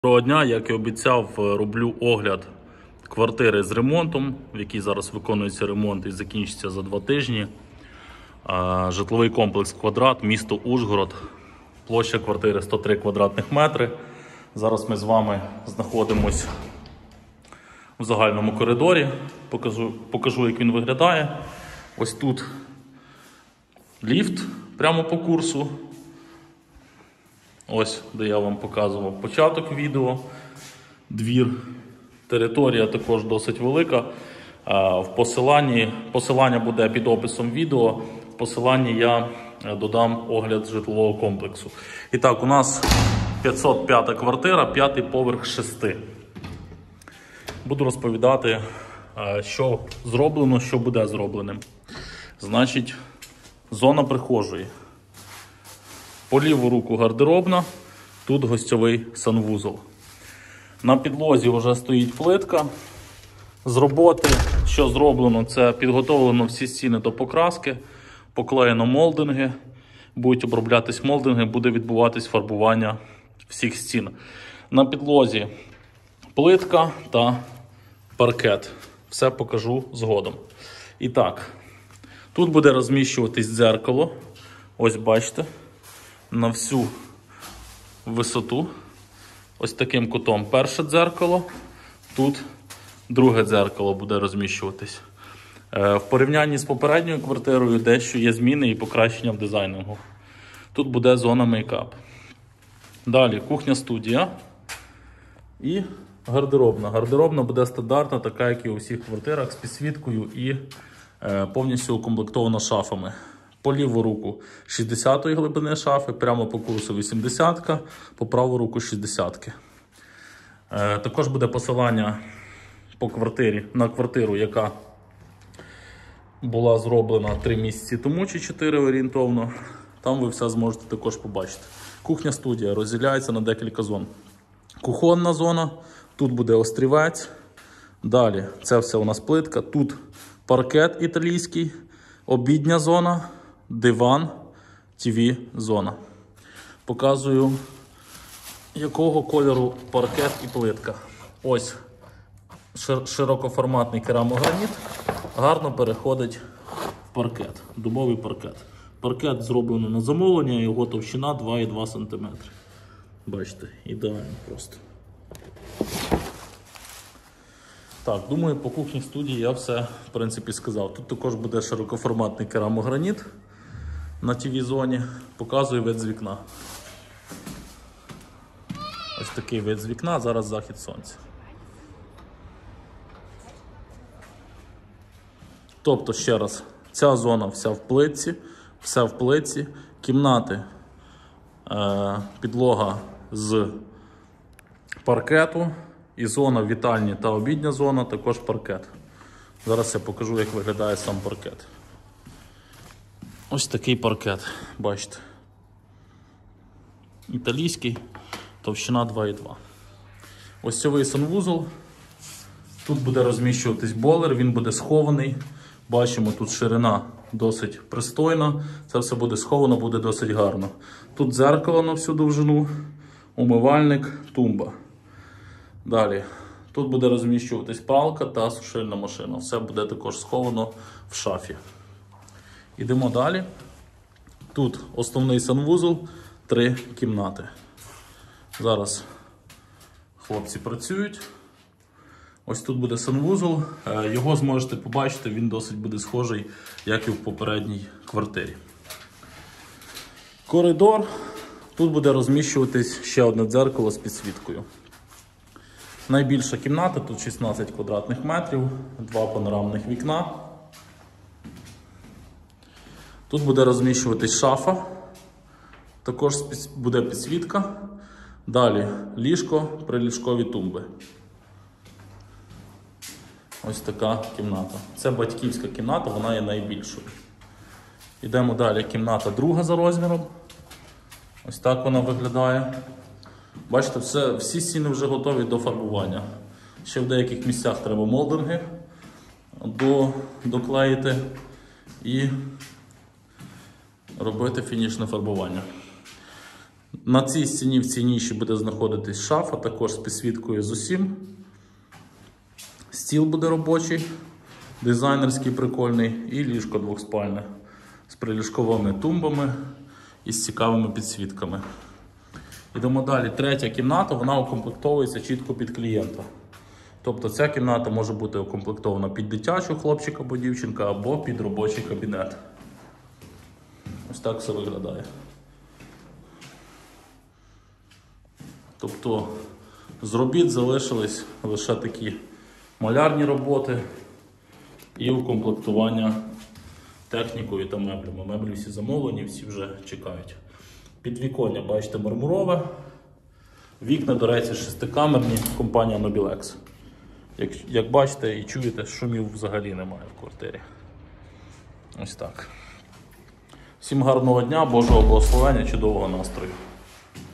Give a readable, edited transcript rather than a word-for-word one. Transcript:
Доброго дня, як і обіцяв, роблю огляд квартири з ремонтом, в якій зараз виконується ремонт і закінчиться за 2 тижні. Житловий комплекс «Квадрат», місто Ужгород, площа квартири 103 квадратних метри. Зараз ми з вами знаходимося в загальному коридорі, покажу, як він виглядає. Ось тут ліфт прямо по курсу. Ось, де я вам показував початок відео, двір. Територія також досить велика. В посилання буде під описом відео. В посиланні я додам огляд житлового комплексу. І так, у нас 505 квартира, 5-й поверх 6. Буду розповідати, що зроблено, що буде зробленим. Значить, зона прихожої. По ліву руку гардеробна, тут гостьовий санвузол. На підлозі вже стоїть плитка. З роботи, що зроблено, це підготовлено всі стіни до покраски, поклеєно молдинги, будуть оброблятись молдинги, буде відбуватись фарбування всіх стін. На підлозі плитка та паркет. Все покажу згодом. І так, тут буде розміщуватись дзеркало. Ось бачите. На всю висоту, ось таким кутом перше дзеркало, тут друге дзеркало буде розміщуватись. В порівнянні з попередньою квартирою дещо є зміни і покращення в дизайнінгу. Тут буде зона мейкап. Далі кухня-студія і гардеробна. Гардеробна буде стандартна, така як і у всіх квартирах, з підсвіткою і повністю укомплектована шафами. По ліву руку 60-ї глибини шафи, прямо по курсу 80-ка, по праву руку 60-ки. Також буде посилання по квартирі, на квартиру, яка була зроблена 3 місяці тому чи 4 орієнтовно. Там ви все зможете також побачити. Кухня-студія розділяється на декілька зон. Кухонна зона, тут буде острівець. Далі це все у нас плитка, тут паркет італійський, обідня зона. Диван, ТВ-зона. Показую, якого кольору паркет і плитка. Ось широкоформатний керамограніт, гарно переходить в паркет, дубовий паркет. Паркет зроблено на замовлення, його товщина 2,2 см. Бачите, ідеально просто. Так, думаю, по кухні студії я все, в принципі, сказав. Тут також буде широкоформатний керамограніт на ТВ-зоні. Показую вид з вікна. Ось такий вид з вікна, зараз захід сонця. Тобто, ще раз, ця зона вся в плитці, все в плитці. Кімнати, підлога з паркету. І зона вітальні та обідня зона, також паркет. Зараз я покажу, як виглядає сам паркет. Ось такий паркет, бачите. Італійський, товщина 2,2. Гостьовий санвузол. Тут буде розміщуватись бойлер, він буде схований. Бачимо, тут ширина досить пристойна. Це все буде сховано, буде досить гарно. Тут дзеркало на всю довжину, умивальник, тумба. Далі, тут буде розміщуватись пралка та сушильна машина. Все буде також сховано в шафі. Йдемо далі. Тут основний санвузол, 3 кімнати. Зараз хлопці працюють. Ось тут буде санвузол. Його зможете побачити, він досить буде схожий, як і в попередній квартирі. Коридор. Тут буде розміщуватись ще одне дзеркало з підсвіткою. Найбільша кімната, тут 16 квадратних метрів, 2 панорамних вікна. Тут буде розміщуватись шафа, також буде підсвітка. Далі ліжко, приліжкові тумби. Ось така кімната. Це батьківська кімната, вона є найбільшою. Йдемо далі, кімната друга за розміром. Ось так вона виглядає. Бачите, всі стіни вже готові до фарбування. Ще в деяких місцях треба молдинги доклеїти і робити фінішне фарбування. На цій стіні, в цій ніші буде знаходитись шафа, також з підсвіткою з усім. Стіл буде робочий, дизайнерський, прикольний, і ліжко двохспальне з приліжковими тумбами і з цікавими підсвітками. Йдемо далі. Третя кімната, вона укомплектовується чітко під клієнта. Тобто ця кімната може бути укомплектована під дитячу, хлопчик або дівчинка, або під робочий кабінет. Ось так все виглядає. Тобто з робіт залишились лише такі малярні роботи і укомплектування технікою та меблями. Меблі всі замовлені, всі вже чекають. Підвіконня, бачите, мармурове. Вікна, до речі, шестикамерні, компанія Nobilex. Як бачите і чуєте, шумів взагалі немає в квартирі. Ось так. Всім гарного дня, Божого благословення, чудового настрою.